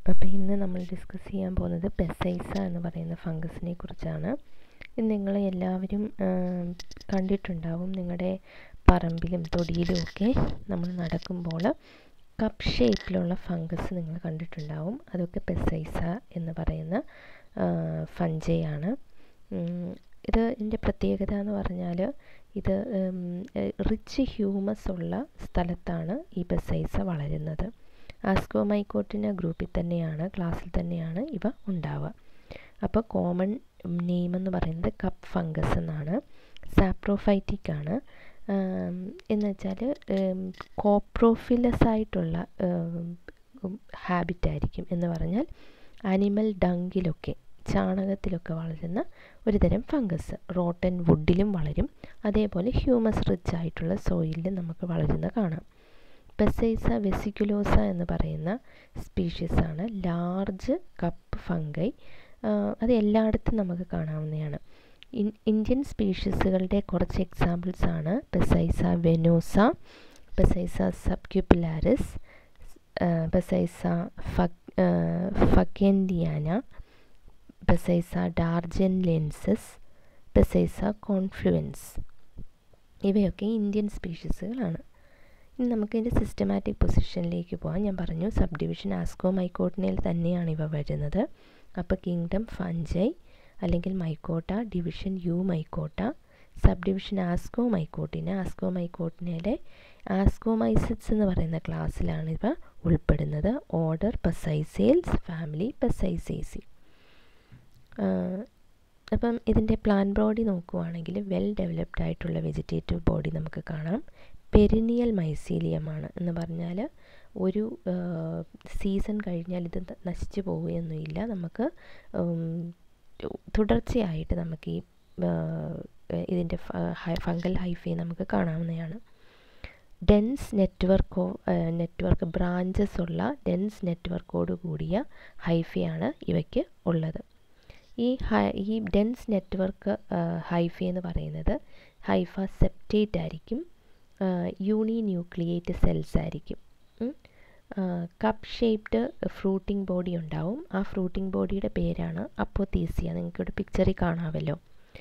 അപ്പോൾ ഇന്ന് നമ്മൾ ഡിസ്കസ് ചെയ്യാൻ പോകുന്നത് പെസൈസ എന്ന് പറയുന്ന ഫംഗസിനെ കുറിച്ചാണ്. ഇത് നിങ്ങൾ എല്ലാവരും കണ്ടിട്ടുണ്ടാവും. നിങ്ങളുടെ പറമ്പിലും തൊടിയിലും ഒക്കെ നമ്മൾ നടക്കുമ്പോൾ കപ്പ് ഷേപ്പിലുള്ള ഫംഗസ് നിങ്ങൾ കണ്ടിട്ടുണ്ടാവും. അതൊക്കെ പെസൈസ എന്ന് പറയുന്ന ഫഞ്ചയാണ്. ഇതിൻ്റെ പ്രത്യേകത എന്ന് പറഞ്ഞാൽ ഇത് റിച്ച് ഹ്യൂമസ് ഉള്ള സ്ഥലത്താണ് ഈ പെസൈസ വളരുന്നത്. ആസ്കോമൈക്കോട്ടിന ഗ്രൂപ്പിൽ തന്നെയാണ്, ക്ലാസ്സിൽ തന്നെയാണ് ഇവ ഉണ്ടാവുക. അപ്പോൾ കോമൺ നെയിം എന്ന് പറയുന്നത് കപ്പ് ഫംഗസ് എന്നാണ്. സാപ്രോഫൈറ്റിക് ആണ്. എന്ന് വെച്ചാൽ കോപ്രോഫിലസ് ആയിട്ടുള്ള ഹാബിറ്റായിരിക്കും. എന്ന് പറഞ്ഞാൽ ആനിമൽ ഡങ്കിലൊക്കെ, ചാണകത്തിലൊക്കെ വളരുന്ന ഒരു തരം ഫംഗസ്. റോട്ടൻ വുഡിലും വളരും, അതേപോലെ ഹ്യൂമസ് റിച്ച് ആയിട്ടുള്ള സോയിലിലും നമുക്ക് വളരുന്ന കാണാം. പെസൈസ വെസിക്കുലോസ എന്ന് പറയുന്ന സ്പീഷീസാണ് ലാർജ് കപ്പ് ഫംഗൈ. അത് എല്ലായിടത്തും നമുക്ക് കാണാവുന്നതാണ്. ഇന്ത്യൻ സ്പീഷീസുകളുടെ കുറച്ച് എക്സാമ്പിൾസ് ആണ് പെസൈസ വെനോസ, പെസൈസ സബ്ക്യൂപ്പിലാരിസ്, പെസൈസ ഫക്കെൻഡിയാന, പെസൈസ ഡാർജൻലെൻസിസ്, പെസൈസ കോൺഫ്ലുവൻസ്. ഇവയൊക്കെ ഇന്ത്യൻ സ്പീഷീസുകളാണ്. ഇനി നമുക്കിതിൻ്റെ സിസ്റ്റമാറ്റിക് പൊസിഷനിലേക്ക് പോകാം. ഞാൻ പറഞ്ഞു സബ് ഡിവിഷൻ ആസ്കോമൈക്കോട്ടിനയിൽ തന്നെയാണ് ഇവ വരുന്നത്. അപ്പോൾ കിങ്ഡം ഫഞ്ചൈ അല്ലെങ്കിൽ mycota, division eumycota, sub division ascomycotina. ആസ്കോമൈക്കോട്ടിനയിലെ ആസ്കോമൈസിഡ്സ് എന്ന് പറയുന്ന ക്ലാസ്സിലാണ് ഇവ ഉൾപ്പെടുന്നത്. Order pezizales, family pezizaceae. അപ്പം ഇതിൻ്റെ പ്ലാന്റ് ബോഡി നോക്കുവാണെങ്കിൽ വെൽ ഡെവലപ്ഡ് ആയിട്ടുള്ള വെജിറ്റേറ്റീവ് ബോഡി നമുക്ക് കാണാം. പെരിനിയൽ മൈസീലിയമാണ്. എന്ന് പറഞ്ഞാൽ ഒരു സീസൺ കഴിഞ്ഞാൽ ഇത് നശിച്ചു പോവുകയൊന്നുമില്ല. നമുക്ക് തുടർച്ചയായിട്ട് നമുക്ക് ഈ ഇതിൻ്റെ ഫംഗൽ ഹൈഫയെ നമുക്ക് കാണാവുന്നതാണ്. ഡെൻസ് നെറ്റ്വർക്ക് ബ്രാഞ്ചസ് ഉള്ള ഡെൻസ് നെറ്റ്വർക്കോട് കൂടിയ ഹൈഫയാണ് ഇവയ്ക്ക് ഉള്ളത്. ഈ ഡെൻസ് നെറ്റ്വർക്ക് ഹൈഫ എന്ന് പറയുന്നത് ഹൈഫ സെപ്റ്റേറ്റ് ആയിരിക്കും. യൂണിന്യൂക്ലിയേറ്റ് സെൽസ് ആയിരിക്കും. കപ്പ് ഷേപ്ഡ് ഫ്രൂട്ടിംഗ് ബോഡി ഉണ്ടാവും. ആ ഫ്രൂട്ടിംഗ് ബോഡിയുടെ പേരാണ് അപ്പോത്തീസിയ. നിങ്ങൾക്കിവിടെ പിക്ചറിൽ കാണാമല്ലോ.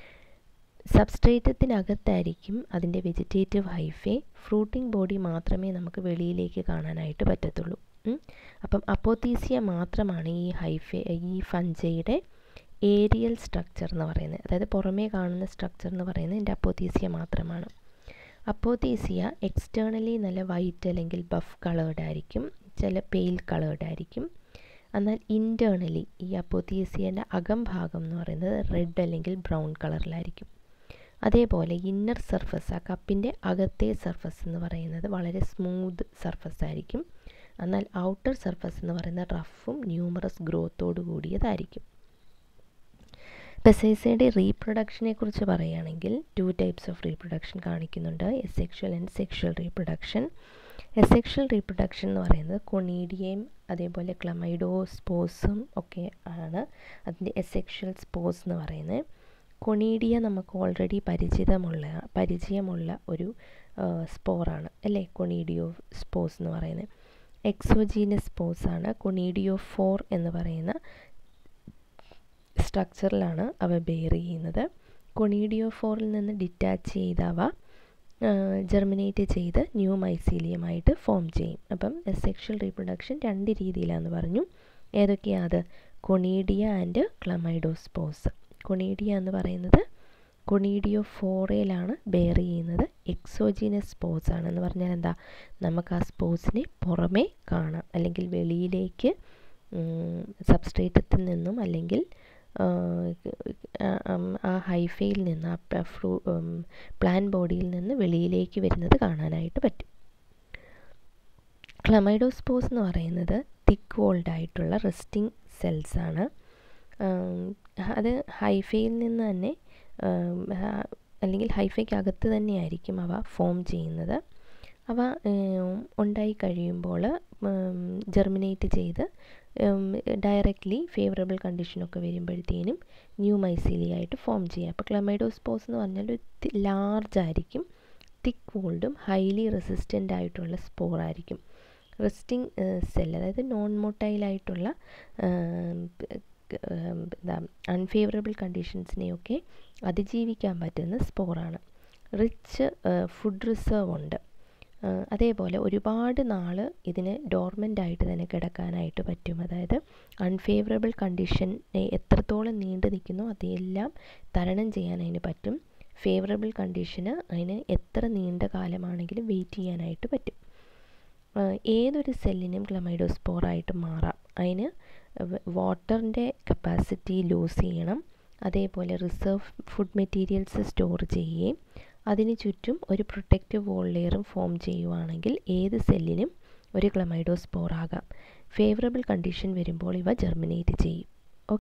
സബ്സ്ട്രേറ്റത്തിനകത്തായിരിക്കും അതിൻ്റെ വെജിറ്റേറ്റീവ് ഹൈഫെ. ഫ്രൂട്ടിംഗ് ബോഡി മാത്രമേ നമുക്ക് വെളിയിലേക്ക് കാണാനായിട്ട് പറ്റത്തുള്ളൂ. അപ്പം അപ്പോത്തീസിയ മാത്രമാണ് ഈ ഫഞ്ചയുടെ ഏരിയൽ സ്ട്രക്ചർ എന്ന് പറയുന്നത്. അതായത് പുറമേ കാണുന്ന സ്ട്രക്ചർ എന്ന് പറയുന്നത് ഇതിൻ്റെ അപ്പോത്തീസിയ മാത്രമാണ്. അപ്പോത്തീസിയ എക്സ്റ്റേണലി നല്ല വൈറ്റ് അല്ലെങ്കിൽ ബഫ് കളേർഡ് ആയിരിക്കും, ചില പെയിൽ കളേർഡ് ആയിരിക്കും. എന്നാൽ ഇൻറ്റേർണലി ഈ അപ്പോത്തീസിയൻ്റെ അകംഭാഗം എന്ന് പറയുന്നത് റെഡ് അല്ലെങ്കിൽ ബ്രൗൺ കളറിലായിരിക്കും. അതേപോലെ ഇന്നർ സർഫസ്, ആ കപ്പിൻ്റെ അകത്തെ സർഫസ് എന്ന് പറയുന്നത് വളരെ സ്മൂത്ത് സർഫസ് ആയിരിക്കും. എന്നാൽ ഔട്ടർ സർഫസ് എന്ന് പറയുന്നത് റഫും ന്യൂമറസ് ഗ്രോത്തോട് കൂടിയതായിരിക്കും. പെസൈസയുടെ റീപ്രൊഡക്ഷനെ കുറിച്ച് പറയുകയാണെങ്കിൽ 2 ടൈപ്സ് ഓഫ് റീപ്രൊഡക്ഷൻ കാണിക്കുന്നുണ്ട്. Asexual and sexual reproduction. Asexual reproduction എന്ന് പറയുന്നത് കൊണീഡിയയും അതേപോലെ ക്ലമൈഡോസ്പോസും ഒക്കെ ആണ് അതിൻ്റെ എസെക്ഷൽ സ്പോസ് എന്ന് പറയുന്നത്. കൊണീഡിയ നമുക്ക് ഓൾറെഡി പരിചയമുള്ള ഒരു സ്പോറാണ് അല്ലേ, കൊണീഡിയോ സ്പോസ് എന്ന് പറയുന്നത്. എക്സോജീനസ് സ്പോസാണ്. കൊണീഡിയോ 4 എന്ന് പറയുന്ന സ്ട്രക്ചറിലാണ് അവ ബെയർ ചെയ്യുന്നത്. കൊണീഡിയോ 4ൽ നിന്ന് ഡിറ്റാച്ച് ചെയ്ത് അവ ജെർമിനേറ്റ് ചെയ്ത് ന്യൂ മൈസീലിയമായിട്ട് ഫോം ചെയ്യും. അപ്പം സെക്ഷൽ റീപ്രൊഡക്ഷൻ 2 രീതിയിലാണെന്ന് പറഞ്ഞു. ഏതൊക്കെയാണ് അത്? Conidia and ക്ലമൈഡോസ്പോസ്. കൊണീഡിയ എന്ന് പറയുന്നത് കൊണീഡിയോ 4ലാണ് ബെയർ ചെയ്യുന്നത്. എക്സോജീനസ് സ്പോസ് ആണ്. എന്ന് പറഞ്ഞാൽ എന്താ, നമുക്ക് ആ സ്പോസിനെ പുറമേ കാണാം, അല്ലെങ്കിൽ വെളിയിലേക്ക് സബ്സ്ട്രേറ്റത്തിൽ നിന്നും അല്ലെങ്കിൽ ആ ഹൈഫയിൽ നിന്ന് ആ പ്ലാൻ ബോഡിയിൽ നിന്ന് വെളിയിലേക്ക് വരുന്നത് കാണാനായിട്ട് പറ്റും. ക്ലമൈഡോസ്പോസ് എന്ന് പറയുന്നത് തിക്ക് വോൾഡ് ആയിട്ടുള്ള റെസ്റ്റിംഗ് സെൽസ് ആണ്. അത് ഹൈഫയിൽ നിന്ന് തന്നെ അല്ലെങ്കിൽ ഹൈഫയ്ക്കകത്ത് തന്നെയായിരിക്കും അവ ഫോം ചെയ്യുന്നത്. അവ ഉണ്ടായി കഴിയുമ്പോൾ ജെർമിനേറ്റ് ചെയ്ത് ഡയറക്റ്റ്ലി ഫേവറബിൾ കണ്ടീഷനൊക്കെ വരുമ്പോഴത്തേനും ന്യൂ മൈസീലിയ ആയിട്ട് ഫോം ചെയ്യുക. അപ്പോൾ ക്ലമൈഡോസ്പോസ് എന്ന് പറഞ്ഞാൽ ലാർജ് ആയിരിക്കും, തിക്ക് വോൾഡും ഹൈലി റെസിസ്റ്റൻ്റ് ആയിട്ടുള്ള സ്പോറായിരിക്കും. റെസ്റ്റിംഗ് സെൽ, അതായത് നോൺ മൊട്ടൈലായിട്ടുള്ള എന്താ അൺഫേവറബിൾ കണ്ടീഷൻസിനെയൊക്കെ അതിജീവിക്കാൻ പറ്റുന്ന സ്പോറാണ്. റിച്ച് ഫുഡ് റിസർവ് ഉണ്ട്. അതേപോലെ ഒരുപാട് നാൾ ഇതിന് ഡോർമെൻ്റായിട്ട് തന്നെ കിടക്കാനായിട്ട് പറ്റും. അതായത് അൺഫേവറബിൾ കണ്ടീഷനെ എത്രത്തോളം നീണ്ടു നിൽക്കുന്നോ അതെല്ലാം തരണം ചെയ്യാൻ അതിന് പറ്റും. ഫേവറബിൾ കണ്ടീഷന് അതിന് എത്ര നീണ്ട കാലമാണെങ്കിലും വെയിറ്റ് ചെയ്യാനായിട്ട് പറ്റും. ഏതൊരു സെല്ലിനും ക്ലമൈഡോസ്പോറായിട്ട് മാറാം. അതിന് വാട്ടറിൻ്റെ കപ്പാസിറ്റി ലൂസ് ചെയ്യണം. അതേപോലെ റിസർവ് ഫുഡ് മെറ്റീരിയൽസ് സ്റ്റോർ ചെയ്യുകയും അതിന് ചുറ്റും ഒരു പ്രൊട്ടക്റ്റീവ് വോൾ ലെയറും ഫോം ചെയ്യുവാണെങ്കിൽ ഏത് സെല്ലിനും ഒരു ക്ലമൈഡോസ്പോർ ആകാം. ഫേവറബിൾ കണ്ടീഷൻ വരുമ്പോൾ ഇവ ജെർമിനേറ്റ് ചെയ്യും.